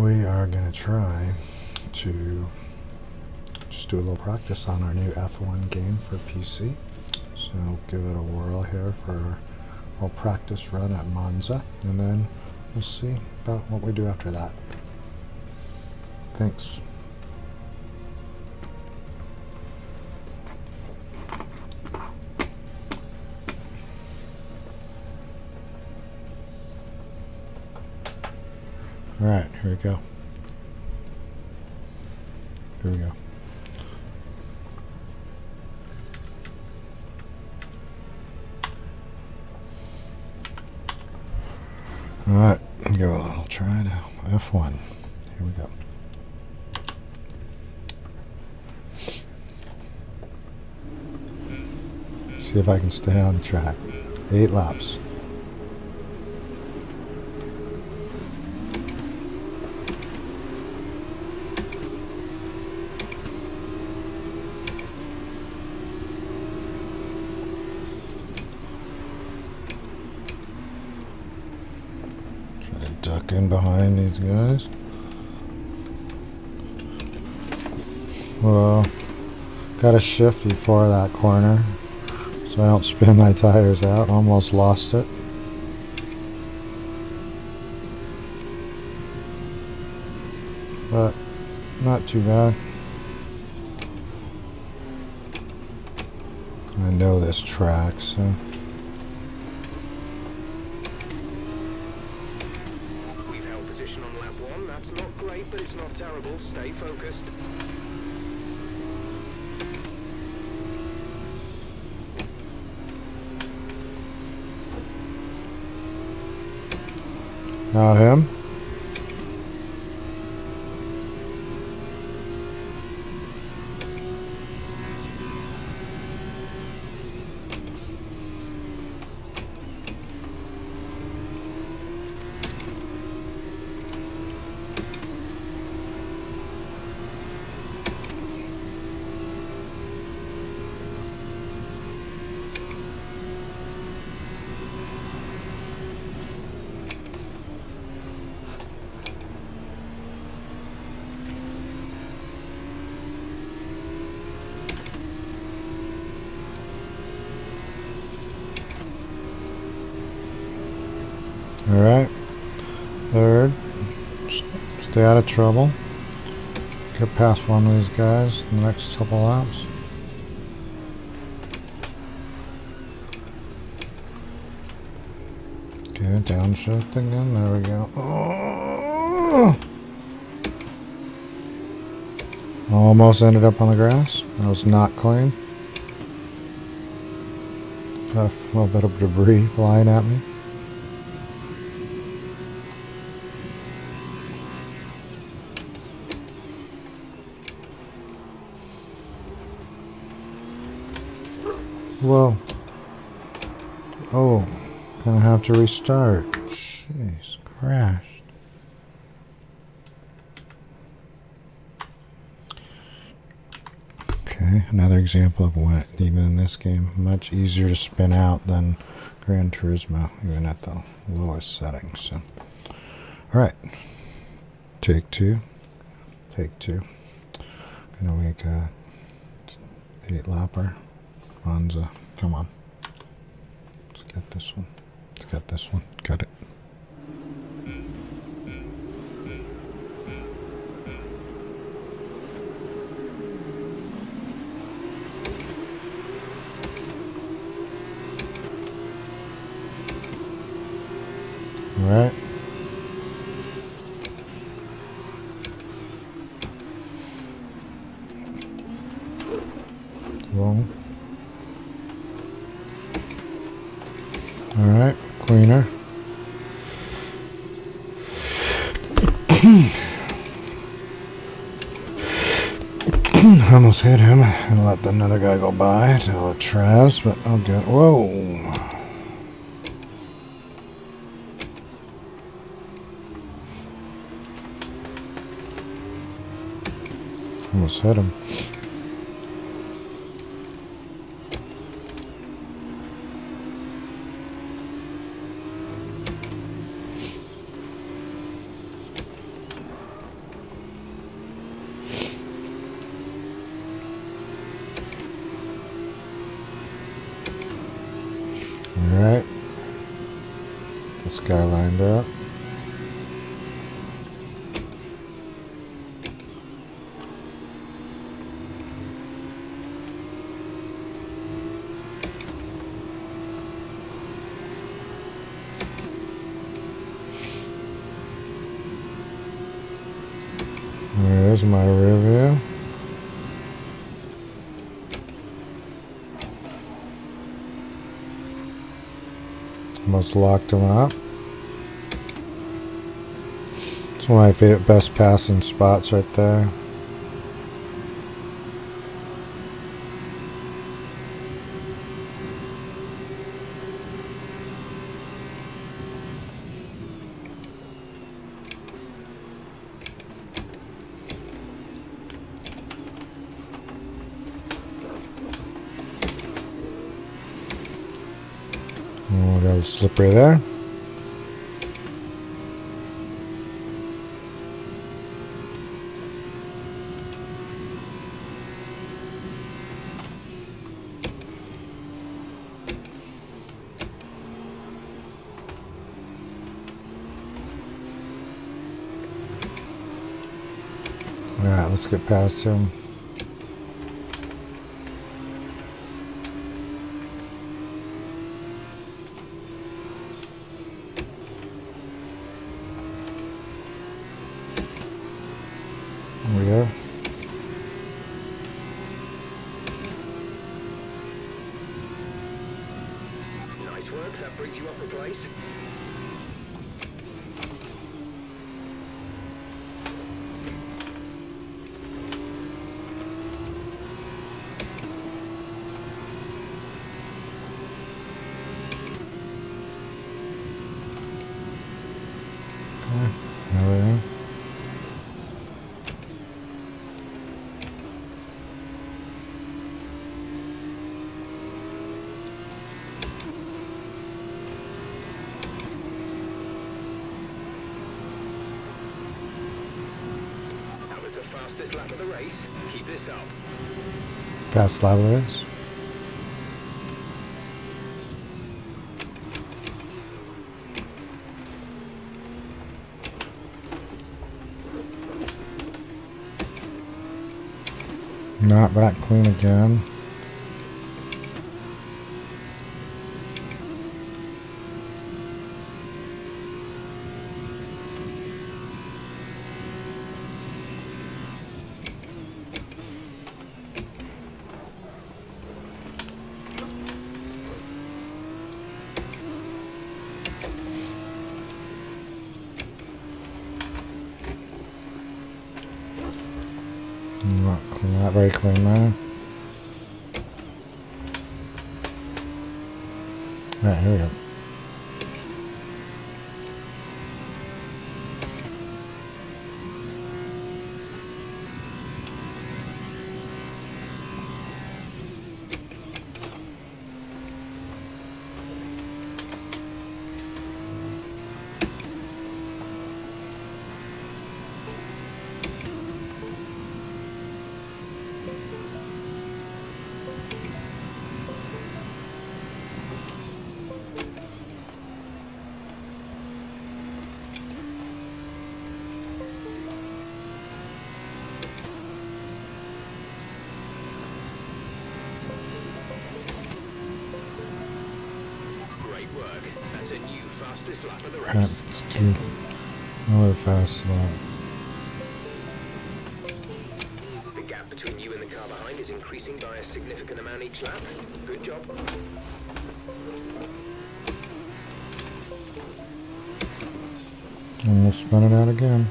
we are going to try to just do a little practice on our new F1 game for PC. So give it a whirl here for a practice run at Monza, and then we'll see about what we do after that. Thanks. All right, here we go. Here we go. All right, give it a little try now. F1. Here we go. See if I can stay on track. 8 laps. Duck in behind these guys. Well, gotta shift before that corner so I don't spin my tires out. Almost lost it. But not too bad. I know this track, so. On lap 1, that's not great, but it's not terrible. Stay focused. Not him. Alright, third, stay out of trouble, get past one of these guys in the next couple laps. Okay, downshift again, there we go. Oh! Almost ended up on the grass, that was not clean. Got a little bit of debris flying at me. Whoa. Oh, gonna have to restart. Jeez, crashed. Okay, another example of what, even in this game, much easier to spin out than Gran Turismo, even at the lowest settings. So, alright, take two. Gonna make a 8-lapper. Monza, come on. Let's get this one. Got it. All right. Wrong. Alright, cleaner. Almost hit him and let another guy go by to the Traz, but I'll get. Whoa! Almost hit him. Alright. This guy lined up. There's my rear view. Almost locked him up. It's one of my favorite best passing spots right there. We got a slippery there. Alright, let's get past him. There we go. Nice work, that brings you up a place. There we go. That was the fastest lap of the race. Keep this up. Fast lap of the race. Not that clean again. Not very clean there. Alright, here we go. Great work. That's a new fastest lap of the race. Let's do another fast lap. The gap between you and the car behind is increasing by a significant amount each lap. Good job. And we'll spin it out again.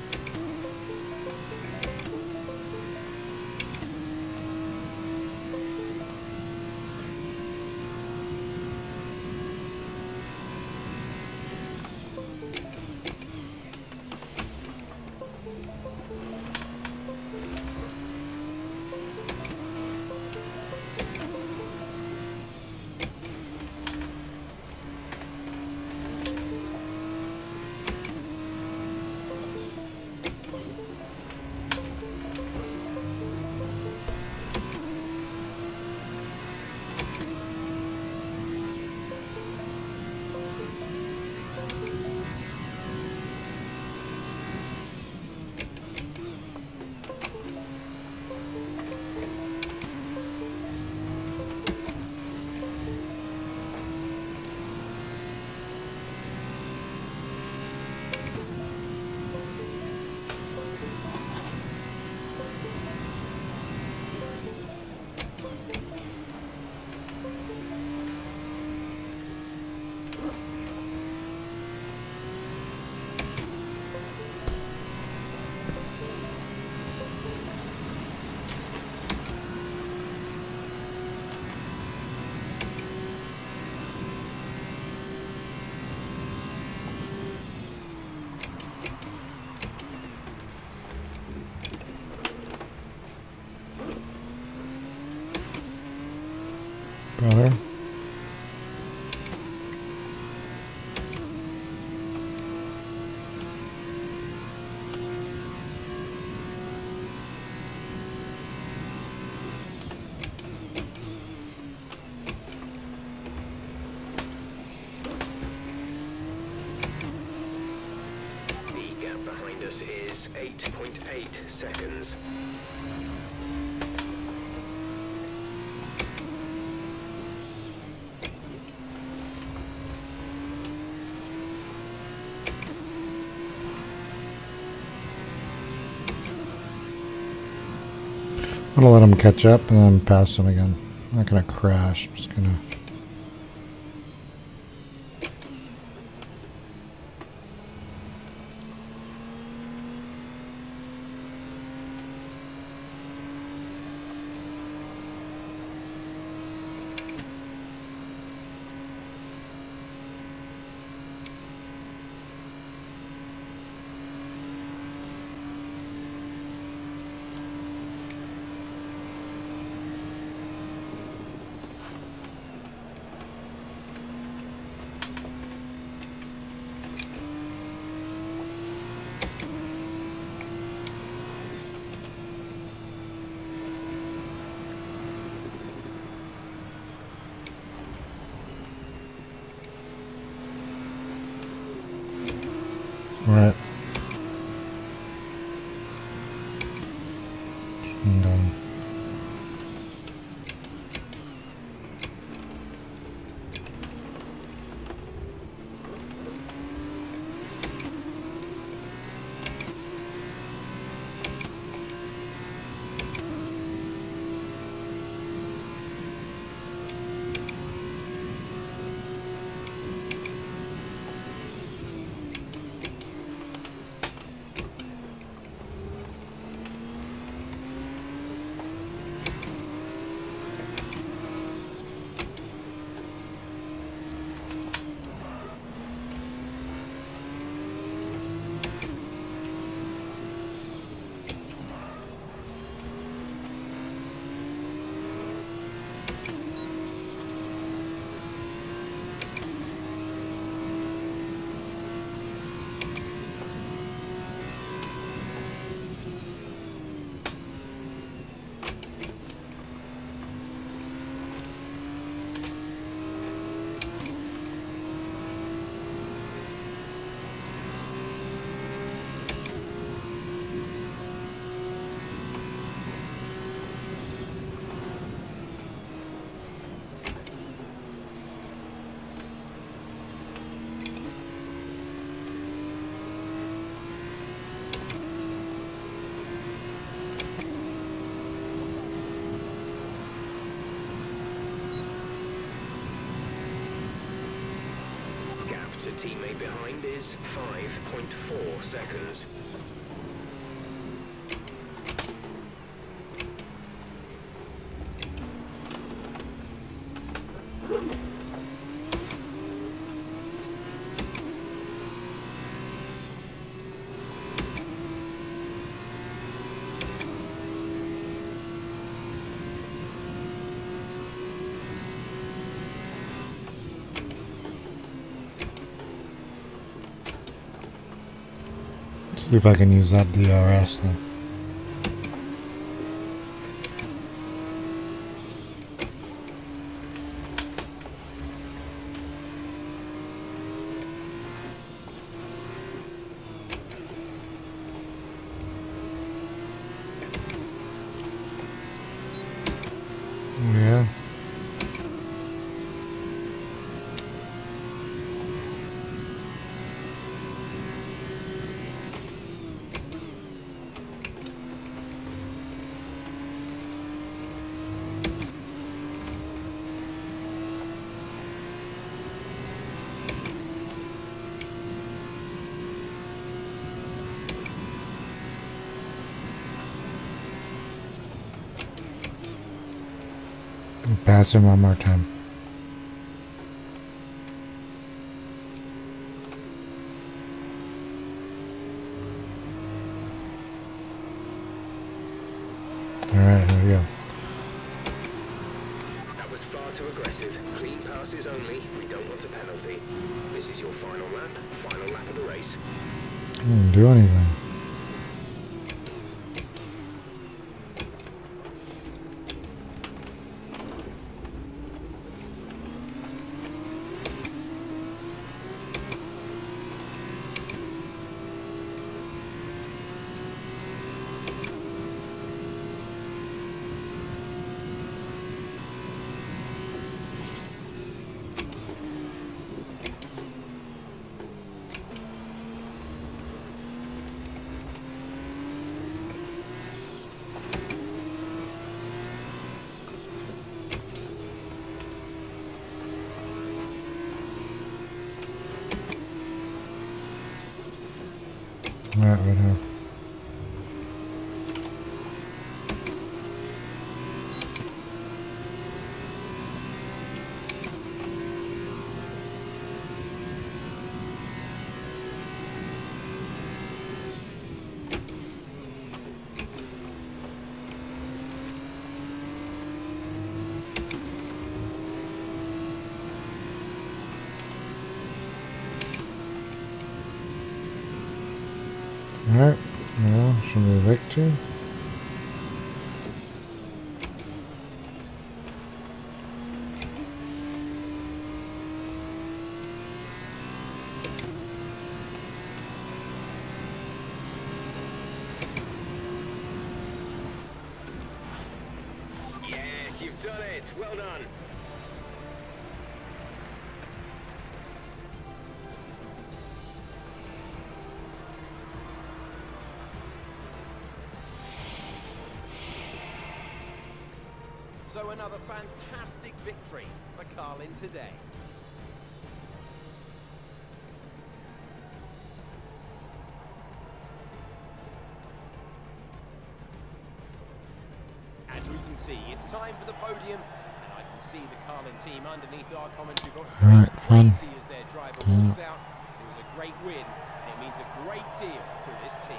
bonus is 8.8 seconds. I'm gonna let him catch up and then pass him again. I'm not gonna crash. I'm just gonna. All right. And, To teammate behind is 5.4 seconds. see if I can use that DRS then. Yeah. Pass him one more time. Alright, here we go. That was far too aggressive. Clean passes only. We don't want a penalty. This is your final lap of the race. Didn't do anything. Alright, right here. Alright, now should we move Victor? Yes, you've done it. Well done. So another fantastic victory for Carlin today. As we can see, it's time for the podium, and I can see the Carlin team underneath our commentary box. Alright, fun. Crazy as their driver walks out. It was a great win, and it means a great deal to this team.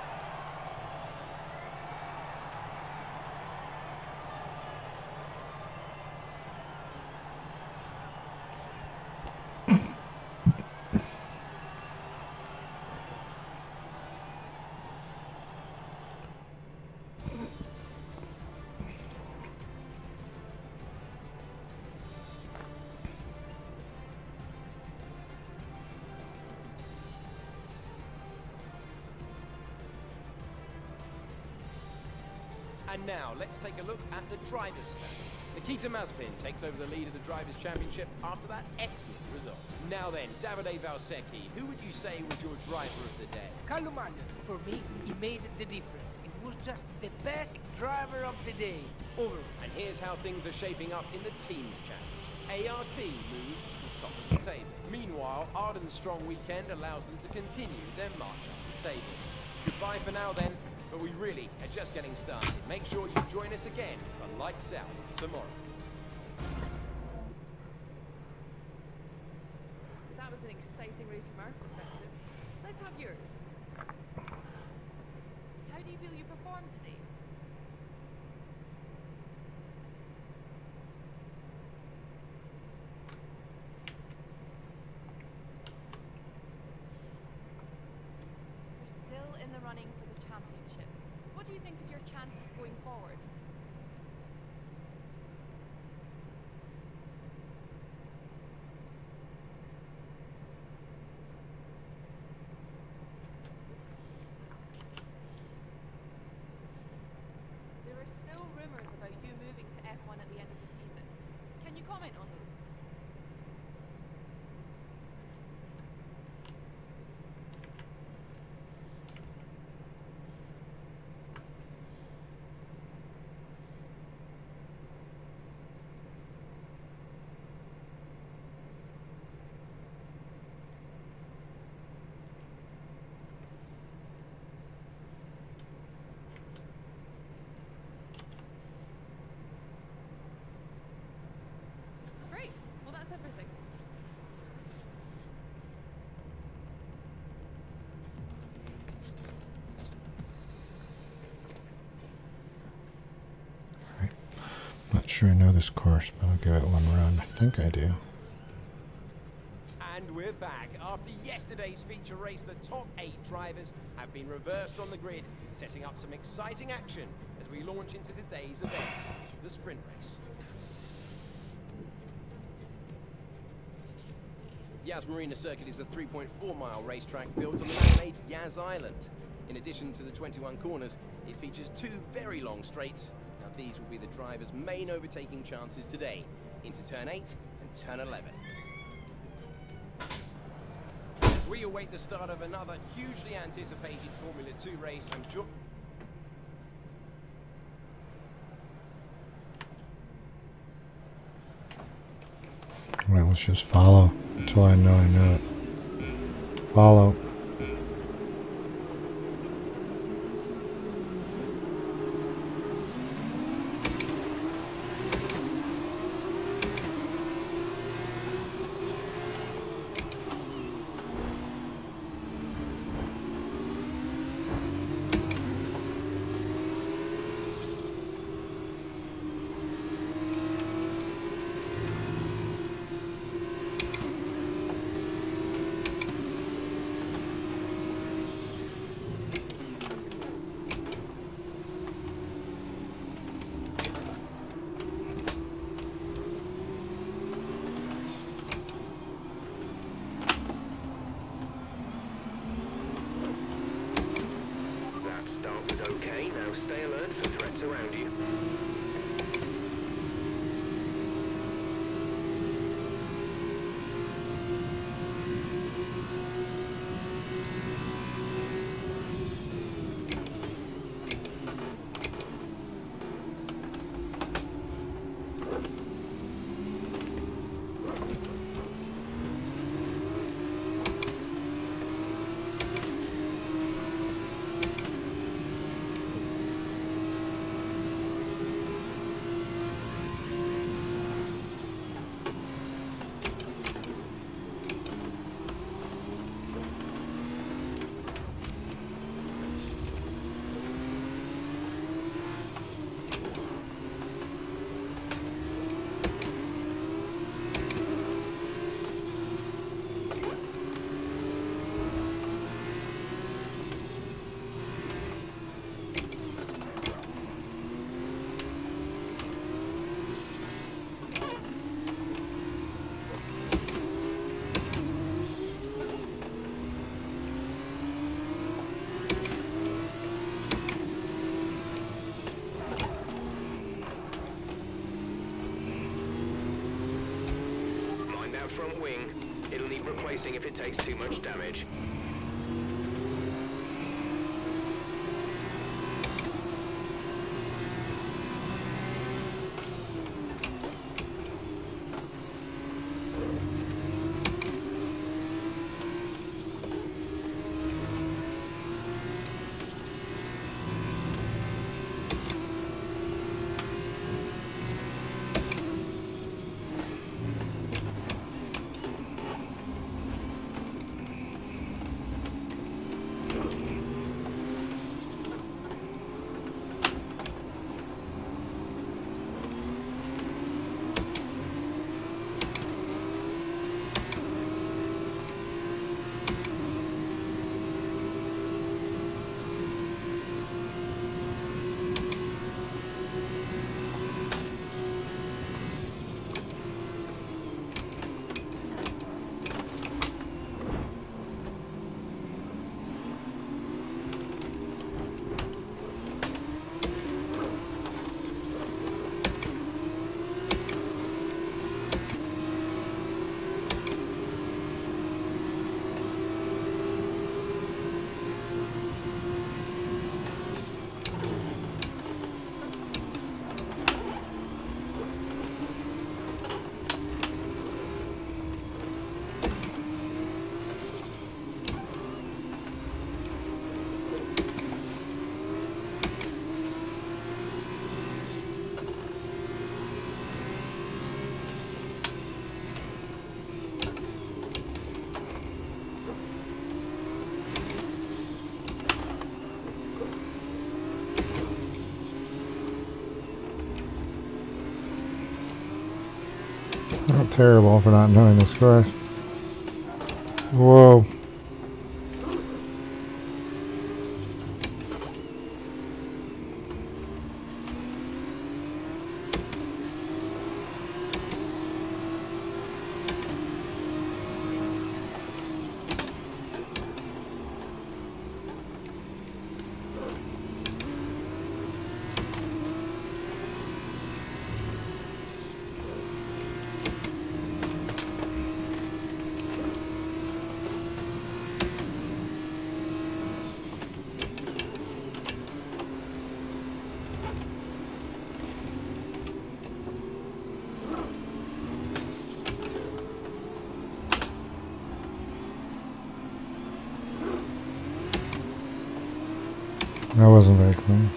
And now, let's take a look at the driver's stand. Nikita Mazepin takes over the lead of the Drivers' Championship after that excellent result. Now then, Davide Valsecchi, who would you say was your driver of the day? Carlo Magno, for me, he made the difference. It was just the best driver of the day, overall. And here's how things are shaping up in the Teams Challenge. ART moves to the top of the table. Meanwhile, Arden's strong weekend allows them to continue their march up the table. Goodbye for now then. But we really are just getting started. Make sure you join us again for Lights Out tomorrow. So that was an exciting race from our perspective. Let's have yours. How do you feel you performed today? You're still in the running for the championship. What do you think of your chances going forward? There are still rumors about you moving to F1 at the end of the season. Can you comment on those? Great. Well, that's everything. Not sure I know this course, but I'll give it one run. I think I do. And we're back. After yesterday's feature race, the top 8 drivers have been reversed on the grid, setting up some exciting action as we launch into today's event, the sprint race. Yas Marina Circuit is a 3.4-mile racetrack built on the man-made Yas Island. In addition to the 21 corners, it features 2 very long straights. Now these will be the drivers' main overtaking chances today, into turn 8 and turn 11. As we await the start of another hugely anticipated Formula 2 race, I'm sure... Well, let's just follow until I know it. Follow. start was okay. Now stay alert for threats around you. Front wing. It'll need replacing if it takes too much damage. Not terrible for not knowing this course. Whoa. That wasn't very clean.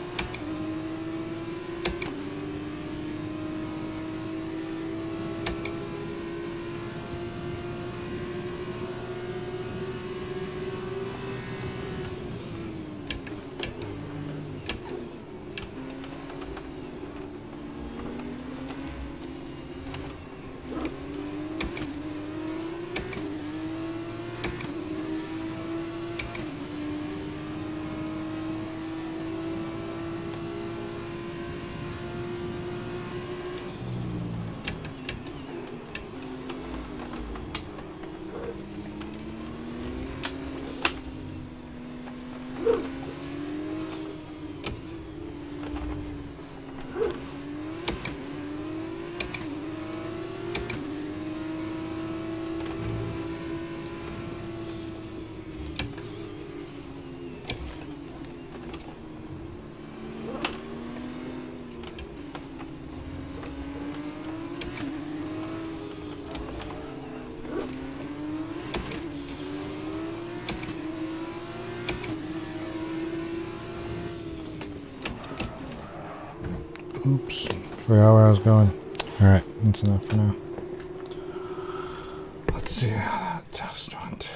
Oops. Forgot where I was going. Alright, that's enough for now. Let's see how that test went.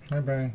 Hi, Benny.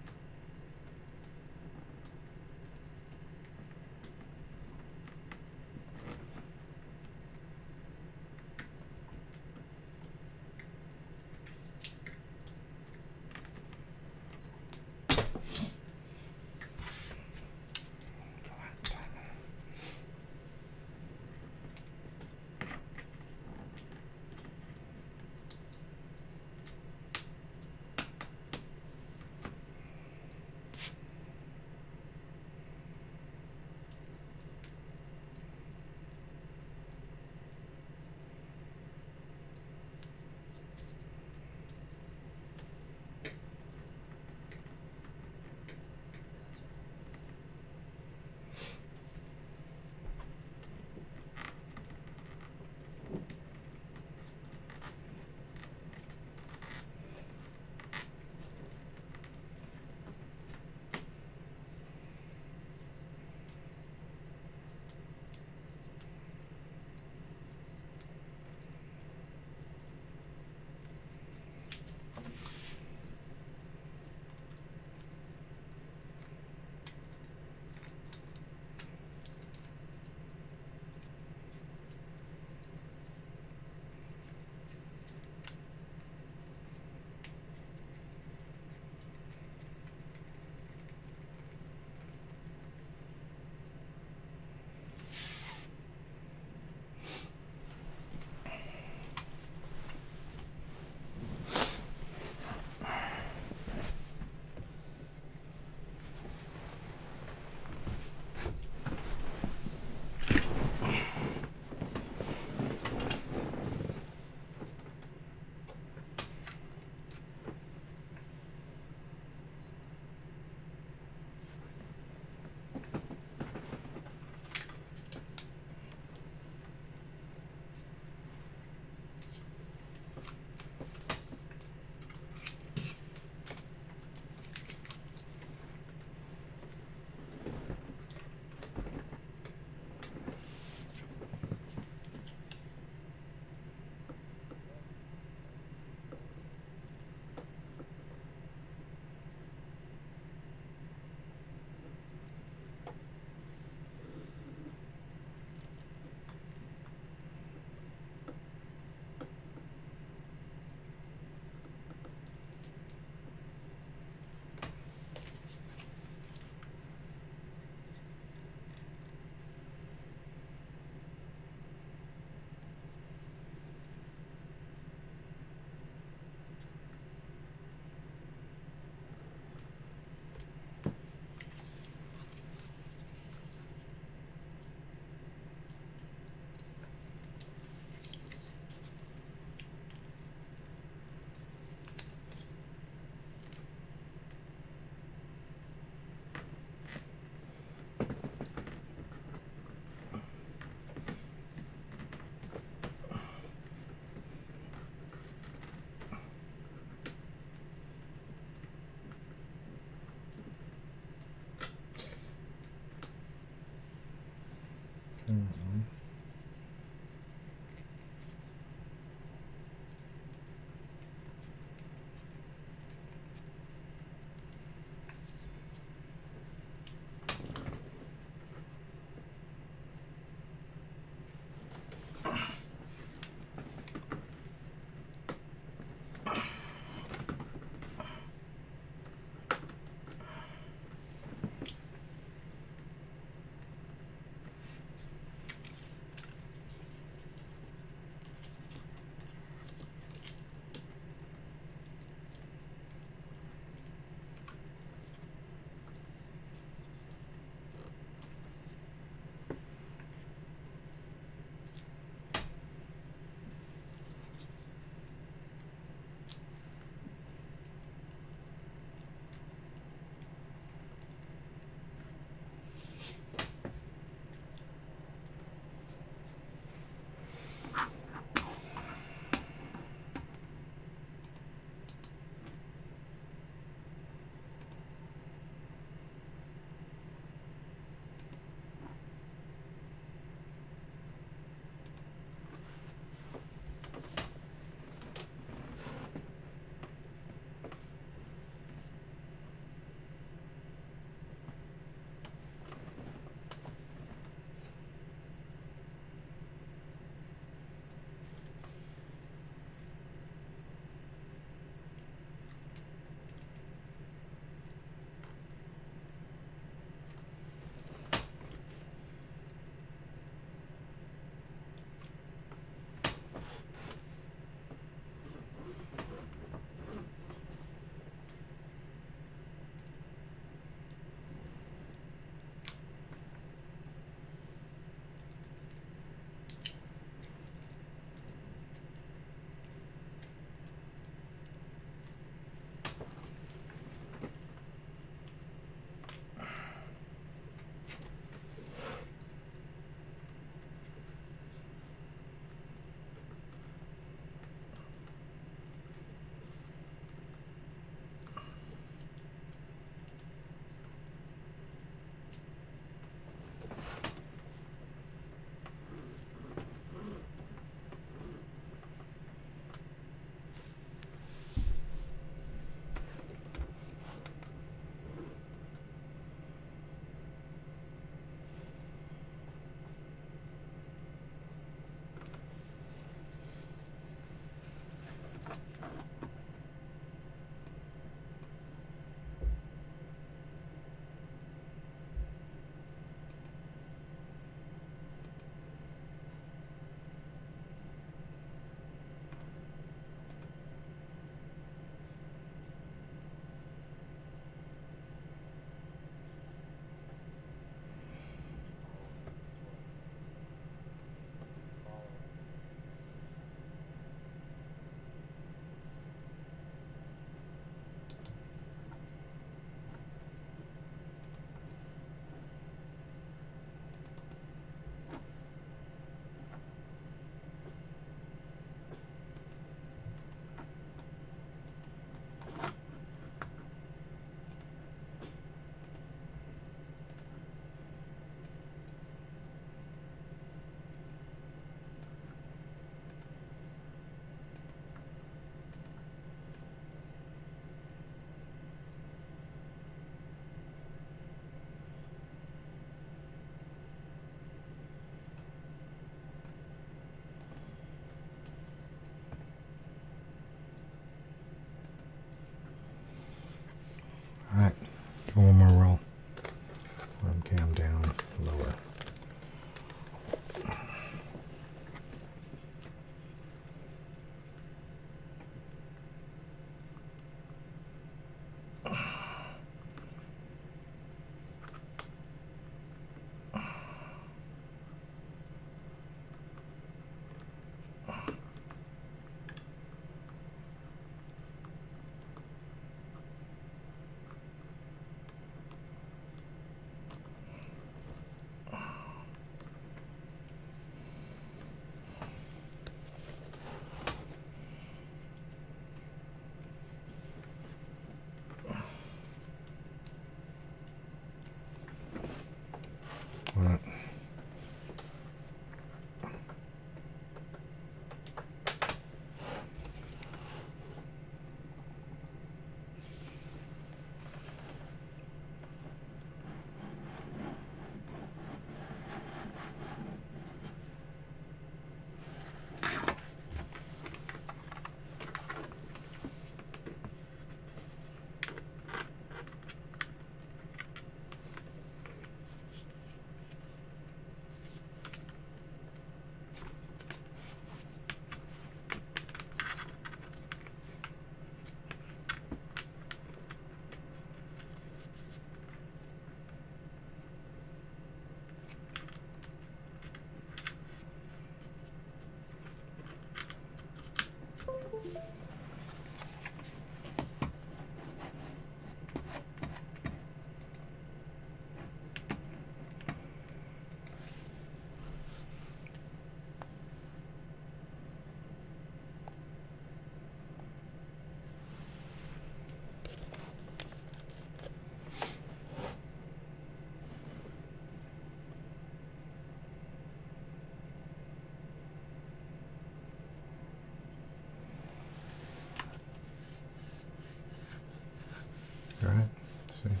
All right. Let's see.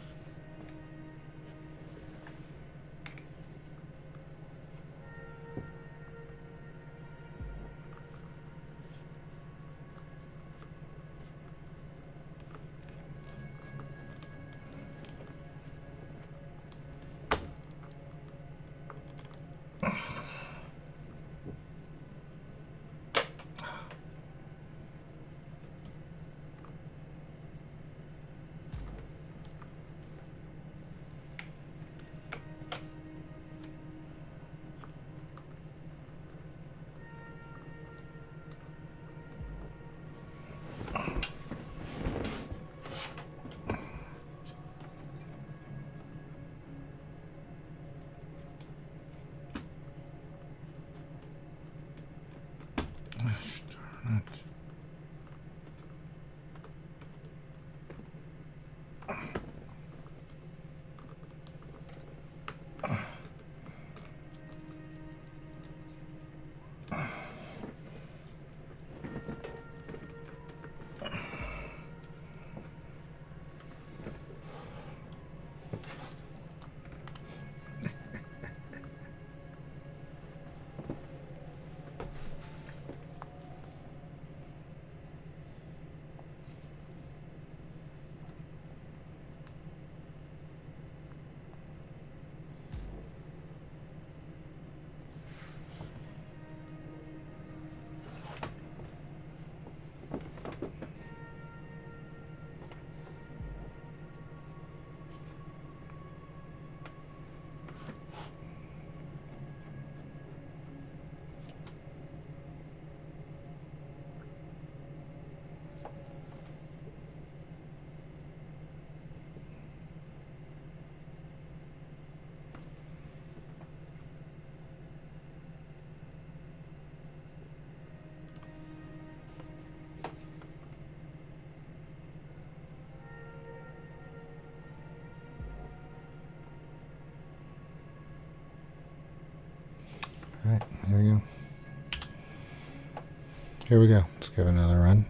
Gosh darn it. All right, here we go. Here we go. Let's give it another run.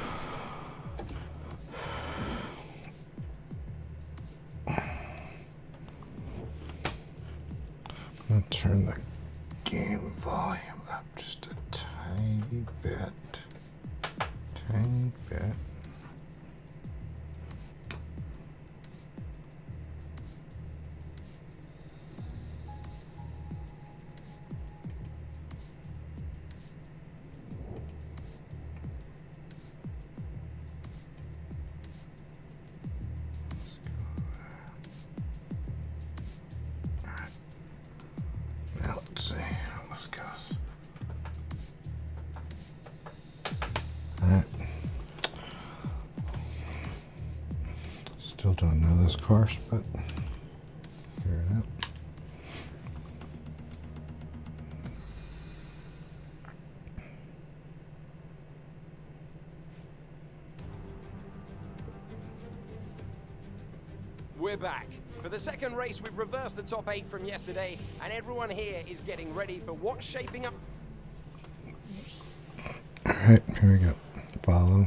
I'm going to turn the game volume up just a tiny bit. Tiny bit. Let's see how this goes. Alright. Still don't know this course, but figure it out. We're back. For the second race, we've reversed the top 8 from yesterday, and everyone here is getting ready for what's shaping up. Alright, here we go. Follow.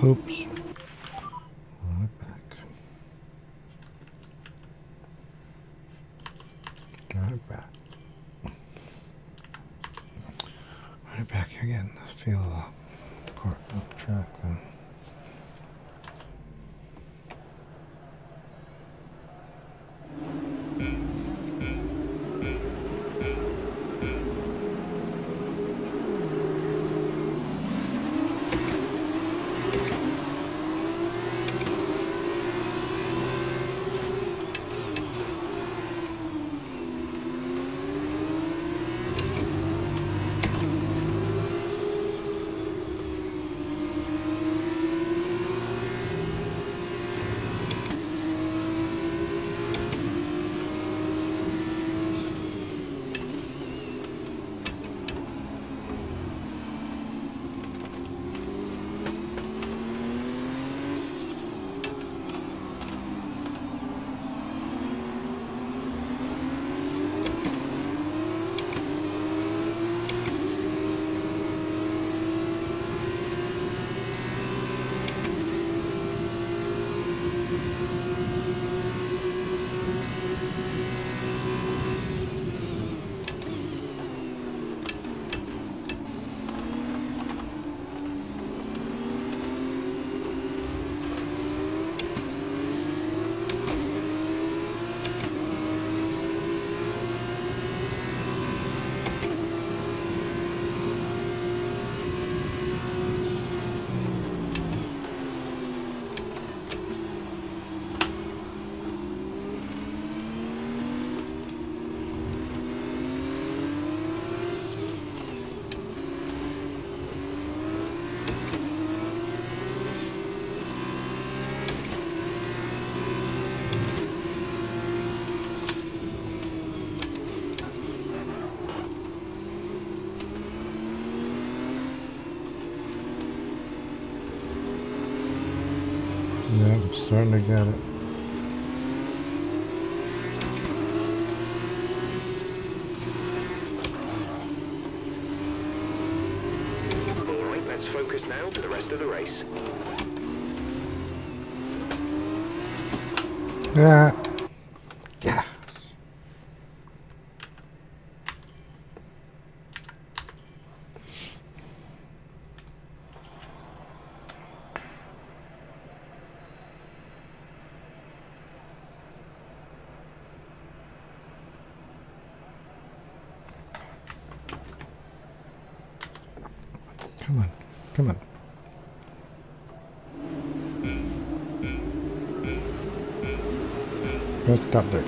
Oops. Right back. Right back. Right back again. Feel the court track then. Yeah, I'm starting to get it. Alright, let's focus now for the rest of the race. Yeah. Yeah. Come on, come on. That's top three.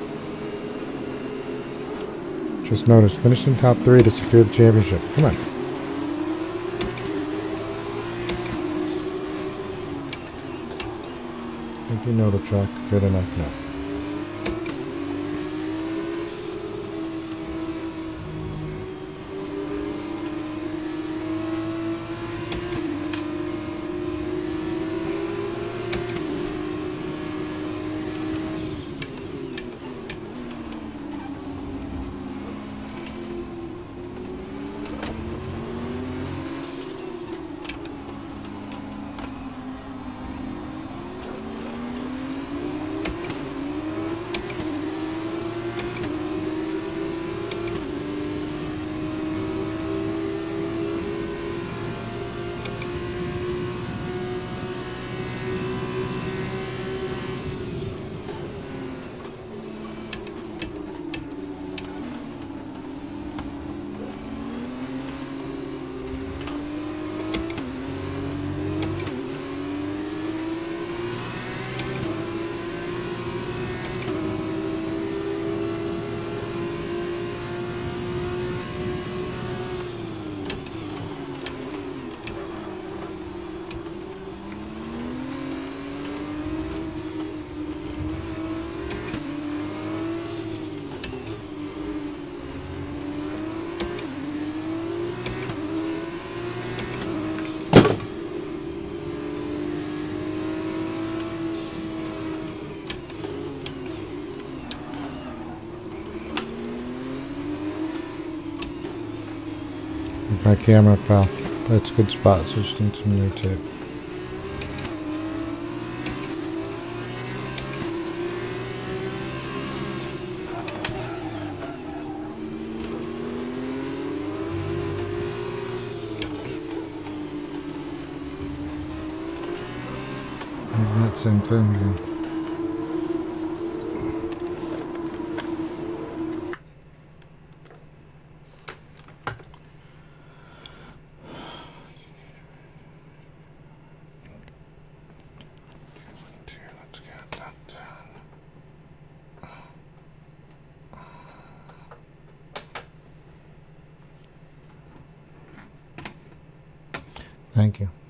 Just notice, finish in top three to secure the championship. Come on. I think you know the track good enough now. My camera fell, but it's a good spot, so just need some new tape. That same thing again. Let's get that done. Thank you.